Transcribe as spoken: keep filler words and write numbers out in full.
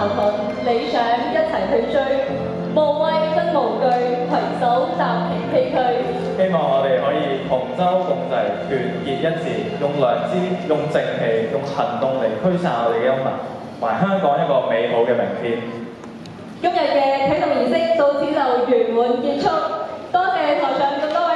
盾，理想一齊去追，無畏真無懼，攜手踏平崎嶇。 希望我哋可以同舟共濟，團結一致，用良知、用正氣、用行動嚟驅散我哋嘅陰霾，還香港一個美好嘅明天。 今日嘅啟動儀式到此就圓滿結束，多謝台上咁多位。